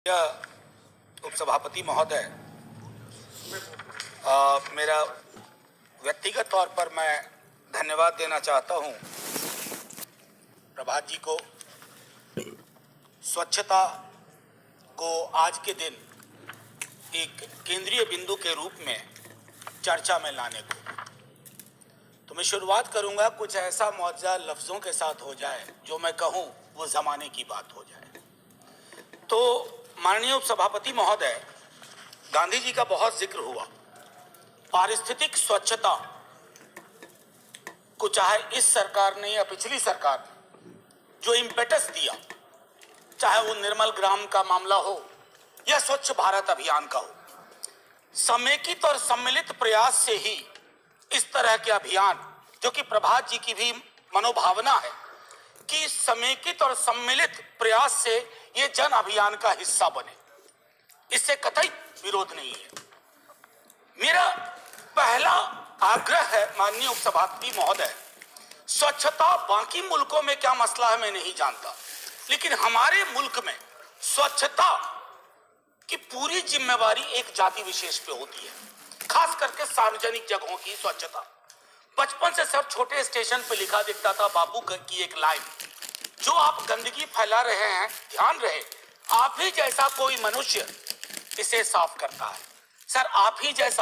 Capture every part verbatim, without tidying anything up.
उपसभापति महोदय, मेरा व्यक्तिगत तौर पर मैं धन्यवाद देना चाहता हूं प्रभात जी को, स्वच्छता को आज के दिन एक केंद्रीय बिंदु के रूप में चर्चा में लाने को। तो मैं शुरुआत करूंगा, कुछ ऐसा मौजूदा लफ्जों के साथ हो जाए जो मैं कहूं वो जमाने की बात हो जाए। तो माननीय उपसभापति महोदय, गांधी जी का बहुत जिक्र हुआ। पारिस्थितिक स्वच्छता को चाहे इस सरकार ने या पिछली सरकार ने जो इम्पेटस दिया, चाहे वो निर्मल ग्राम का मामला हो या स्वच्छ भारत अभियान का हो, समेकित और सम्मिलित प्रयास से ही इस तरह के अभियान, जो कि प्रभात जी की भी मनोभावना है कि समेकित और सम्मिलित प्रयास से ये जन अभियान का हिस्सा बने, इससे कतई विरोध नहीं है। मेरा पहला आग्रह है माननीय उपसभापति महोदय, स्वच्छता बाकी मुल्कों में क्या मसला है मैं नहीं जानता, लेकिन हमारे मुल्क में स्वच्छता की पूरी जिम्मेवारी एक जाति विशेष पे होती है, खास करके सार्वजनिक जगहों की स्वच्छता। बचपन से सर छोटे स्टेशन पे लिखा दिखता था बापू की एक लाइन, जो आप गंदगी फैला रहे हैं ध्यान रहे, आप ही जैसा कोई मनुष्य इसे साफ करता है। सर आप ही जैसा,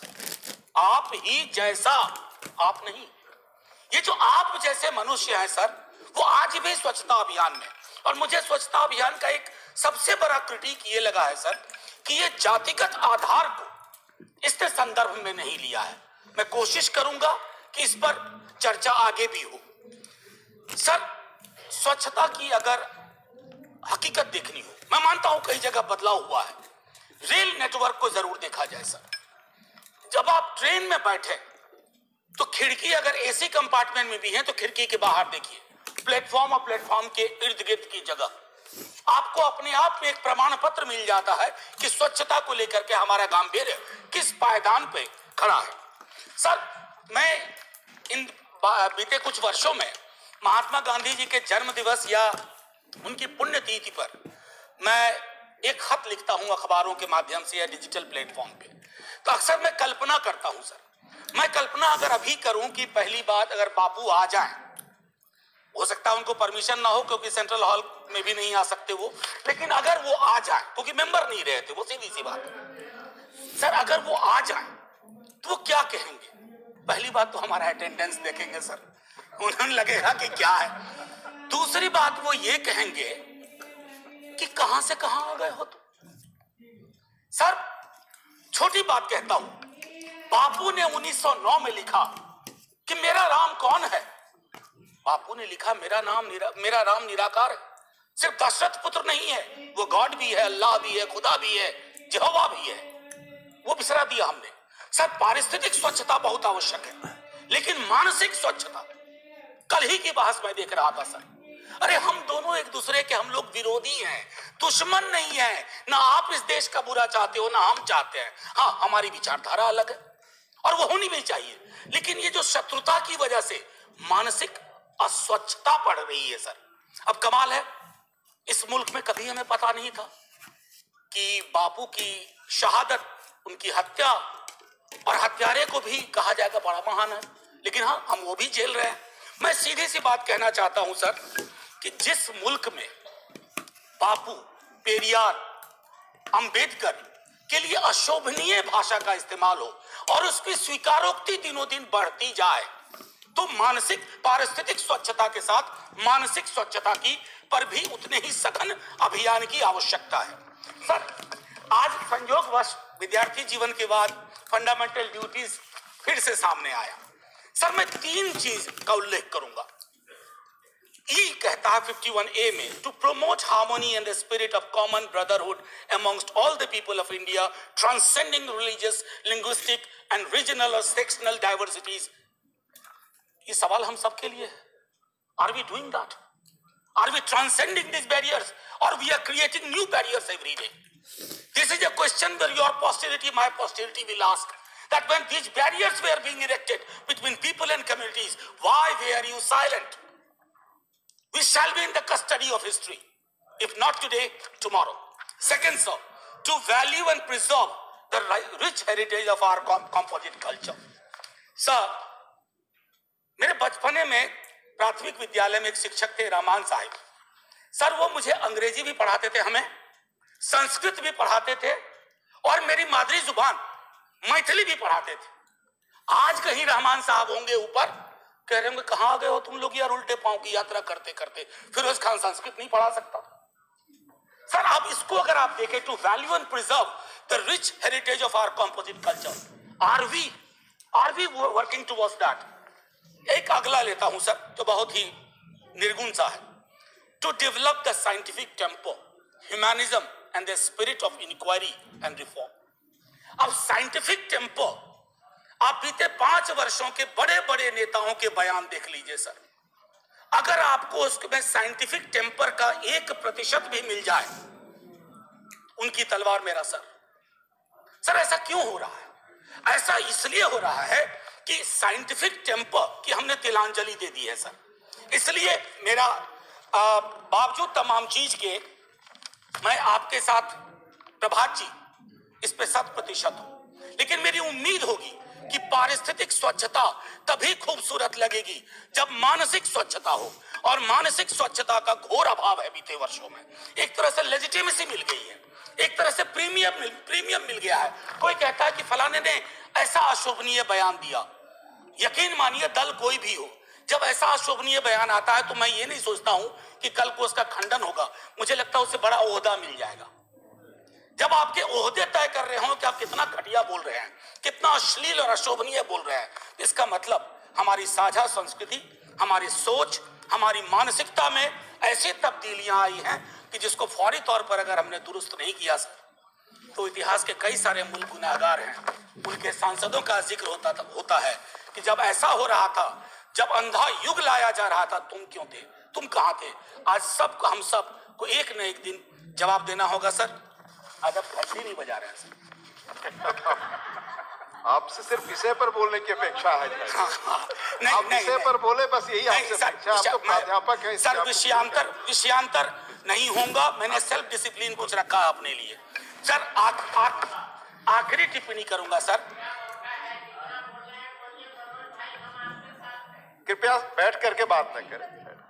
आप ही जैसा, आप नहीं, ये जो आप जैसे मनुष्य हैं सर, वो आज भी स्वच्छता अभियान में, और मुझे स्वच्छता अभियान का एक सबसे बड़ा क्रिटिक ये लगा है सर कि ये जातिगत आधार को इस संदर्भ में नहीं लिया है। मैं कोशिश करूंगा कि इस पर चर्चा आगे भी हो। सर स्वच्छता की अगर हकीकत देखनी हो, मैं मानता हूं कई जगह बदलाव हुआ है, रेल नेटवर्क को जरूर देखा जाए सर। जब आप ट्रेन में बैठे तो खिड़की अगर एसी कंपार्टमेंट में भी है तो खिड़की के बाहर देखिए, प्लेटफॉर्म और प्लेटफॉर्म के इर्द गिर्द की जगह आपको अपने आप में एक प्रमाण पत्र मिल जाता है कि स्वच्छता को लेकर के हमारा गांभीर्य किस पायदान पे खड़ा है। सर मैं इन बीते कुछ वर्षों में महात्मा गांधी जी के जन्म दिवस या उनकी पुण्यतिथि पर मैं एक खत लिखता हूं अखबारों के माध्यम से या डिजिटल प्लेटफॉर्म पे, तो अक्सर मैं कल्पना करता हूं सर, मैं कल्पना अगर अभी करूं कि पहली बात अगर बापू आ जाएं, हो सकता है उनको परमिशन ना हो क्योंकि सेंट्रल हॉल में भी नहीं आ सकते वो, लेकिन अगर वो आ जाए क्योंकि मेंबर नहीं रहे थे, वो सीधी सी बात है सर, अगर वो आ जाए तो वो क्या कहेंगे? पहली बात तो हमारा अटेंडेंस देखेंगे सर, उन्हें लगेगा कि क्या है। दूसरी बात वो ये कहेंगे कि कहां से कहां आ गए हो तुम। सर छोटी बात कहता हूं, बापू ने उन्नीस सौ नौ में लिखा कि मेरा राम कौन है। बापू ने लिखा मेरा नाम निरा, मेरा राम निराकार है। सिर्फ दशरथ पुत्र नहीं है, वो गॉड भी है, अल्लाह भी है, खुदा भी है, यहोवा भी है, वो बिसरा दिया हमने। सर पारिस्थितिक स्वच्छता बहुत आवश्यक है, लेकिन मानसिक स्वच्छता, कल ही की बहस में देख रहा था सर, अरे हम दोनों एक दूसरे के हम लोग विरोधी हैं, दुश्मन नहीं है, ना आप इस देश का बुरा चाहते हो ना हम चाहते हैं। हाँ हमारी विचारधारा अलग है और वो होनी भी चाहिए, लेकिन ये जो शत्रुता की वजह से मानसिक अस्वच्छता बढ़ रही है सर। अब कमाल है, इस मुल्क में कभी हमें पता नहीं था कि बापू की शहादत, उनकी हत्या, और हत्यारे को भी कहा जाएगा बड़ा महान है, लेकिन हाँ हम वो भी झेल रहे हैं। मैं सीधी सी बात कहना चाहता हूं सर कि जिस मुल्क में बापू, पेरियार, अंबेडकर के लिए अशोभनीय भाषा का इस्तेमाल हो और उसकी स्वीकारोक्ति दिनों दिन बढ़ती जाए, तो मानसिक पारिस्थितिक स्वच्छता के साथ मानसिक स्वच्छता की पर भी उतने ही सघन अभियान की आवश्यकता है। सर आज संयोगवश विद्यार्थी जीवन के बाद फंडामेंटल ड्यूटीज फिर से सामने आया। सर मैं तीन चीज का उल्लेख करूंगा। ई कहता है इक्यावन ए में, to promote harmony and the spirit of common brotherhood amongst all the people of India, transcending religious, linguistic and regional और सेक्शनल डाइवर्सिटीज। ये सवाल हम सबके लिए है। Are we doing that? Are we transcending this barriers और we are creating new barriers every day? This is a question where your posterity, my posterity will ask that when these barriers were being erected between people and communities, why were you silent? We shall be in the custody of history. If not today, tomorrow. Second, sir, to value and preserve the rich heritage of our composite culture. Sir, मेरे बचपने में प्राथमिक विद्यालय में एक शिक्षक थे, Rahman Sahib sir. वो मुझे अंग्रेजी भी पढ़ाते थे, हमें संस्कृत भी पढ़ाते थे और मेरी मादरी जुबान मैथिली भी पढ़ाते थे। आज कहीं रहमान साहब होंगे ऊपर, कह रहे होंगे कहां आ गए हो तुम लोग यार, उल्टे पांव की यात्रा करते करते। फिरोज खान संस्कृत नहीं पढ़ा सकता सर। आप इसको अगर आप देखें, to value and preserve the rich heritage of our composite culture, are we are we working towards that. एक अगला लेता हूं सर, जो बहुत ही निर्गुण सा है। To develop the scientific tempo, humanism and the spirit of inquiry and reform. अब साइंटिफिक टेम्पो, आप बीते पांच वर्षों के बड़े बड़े नेताओं के बयान देख लीजिए सर। अगर आपको उसमें साइंटिफिक टेम्पर का एक प्रतिशत भी मिल जाए, उनकी तलवार मेरा सर। सर ऐसा क्यों हो रहा है? ऐसा इसलिए हो रहा है कि साइंटिफिक टेम्पर की हमने तिलांजलि दे दी है सर। इसलिए मेरा बावजूद तमाम चीज के, मैं आपके साथ प्रभात जी इस पे शत प्रतिशत हूं, लेकिन मेरी उम्मीद होगी कि पारिस्थितिक स्वच्छता तभी खूबसूरत लगेगी जब मानसिक स्वच्छता हो, और मानसिक स्वच्छता का घोर अभाव है बीते वर्षों में। एक तरह से लेजिटिमेसी मिल गई है, एक तरह से प्रीमियम मिल प्रीमियम मिल गया है। कोई कहता है कि फलाने ने ऐसा अशोभनीय बयान दिया, यकीन मानिए दल कोई भी हो, जब ऐसा अशोभनीय बयान आता है तो मैं ये नहीं सोचता हूं कि कल को उसका खंडन होगा। मुझे लगता है उससे बड़ा ओहदा मिल जाएगा। जब आपके ओहदे तय कर रहे हो कि आप कितना घटिया बोल रहे हैं, कितना अश्लील और अशोभनीय बोल रहे हैं, इसका मतलब हमारी साझा संस्कृति, हमारी सोच, हमारी मानसिकता में ऐसी तब्दीलियां आई हैं कि जिसको फौरी तौर पर अगर हमने दुरुस्त नहीं किया सर, तो इतिहास के कई सारे मुल्क गुनाहगार हैं। उनके सांसदों का जिक्र होता था, होता है कि जब ऐसा हो रहा था, जब अंधा युग लाया जा रहा था, तुम क्यों थे, तुम कहां थे? आज सब हम सब को एक न एक दिन जवाब देना होगा सर। आज आप घंटी नहीं बजा रहे हैं सर। आपसे सिर्फ विषय पर बोलने की अपेक्षा है। हाँ, हाँ, नहीं, आप नहीं, विषय पर बोले, बस यही आपसे अपेक्षा। आप तो प्राध्यापक हैं सर। विषयांतर विषयांतर नहीं होगा। मैंने सेल्फ डिसिप्लिन कुछ रखा अपने लिए सर। आखिरी टिप्पणी करूंगा सर। कृपया बैठ करके बात न करें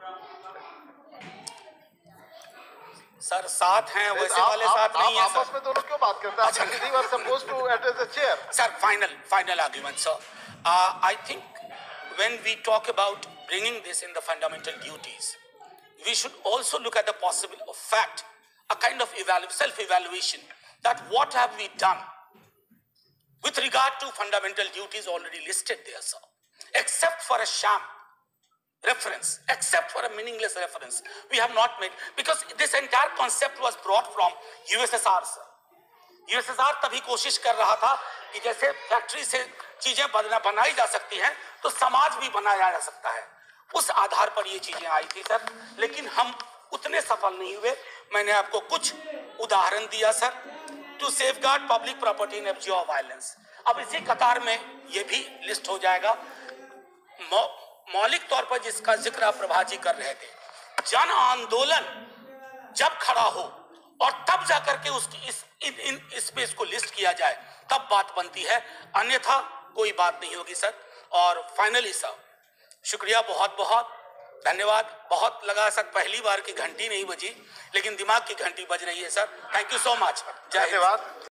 सर। साथ हैं वैसे आप, वाले आप, साथ आप, नहीं है आपस सर। में दोनों क्यों बात करते हैं? अच्छा, you are supposed to address the chair. Sir, final final argument, sir. Uh, I think when we talk about bringing this in the fundamental duties, we should also look at the possible of fact, a kind of evalu self-evaluation, that what have we done with regard to fundamental duties already listed there, sir, except for a sham reference, except for a meaningless reference, we have not made, because this entire concept was brought from U S S R, sir. U S S R तभी कोशिश कर रहा था कि जैसे factory से चीजें बना बनाई जा सकती हैं, तो समाज भी बनाया जा सकता है। उस आधार पर ये चीजें आई थी सर, लेकिन हम उतने सफल नहीं हुए। मैंने आपको कुछ उदाहरण दिया sir. To safeguard public property in abjure of violence, अब इसी कतार में ये भी लिस्ट हो जाएगा। मौ, मौलिक तौर पर जिसका जिक्र आप प्रभा जी कर रहे थे, जन आंदोलन जब खड़ा हो और तब जाकर के उसकी इस इन, इन इसमें इसको लिस्ट किया जाए, तब बात बनती है, अन्यथा कोई बात नहीं होगी सर। और फाइनली सर, शुक्रिया, बहुत बहुत धन्यवाद। बहुत लगा सर, पहली बार की घंटी नहीं बजी, लेकिन दिमाग की घंटी बज रही है sir. Thank you so much. जय हिंद।